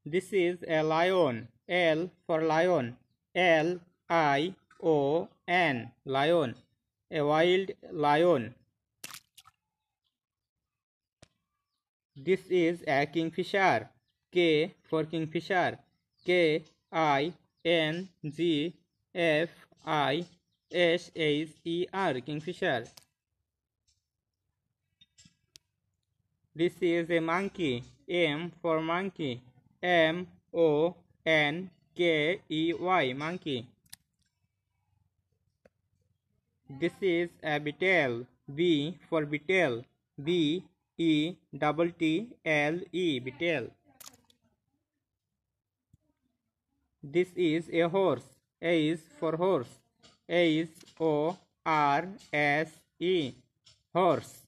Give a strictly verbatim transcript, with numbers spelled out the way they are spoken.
This is a lion. L for lion. L I O N. Lion. A wild lion. This is a kingfisher. K for kingfisher. K I N G F I S H E R. Kingfisher. This is a monkey. M for monkey. M O N K E Y. Monkey. This is a beetle. B for beetle. B E T T L E. Beetle. This is a horse. A is for horse. A is O R S E. Horse.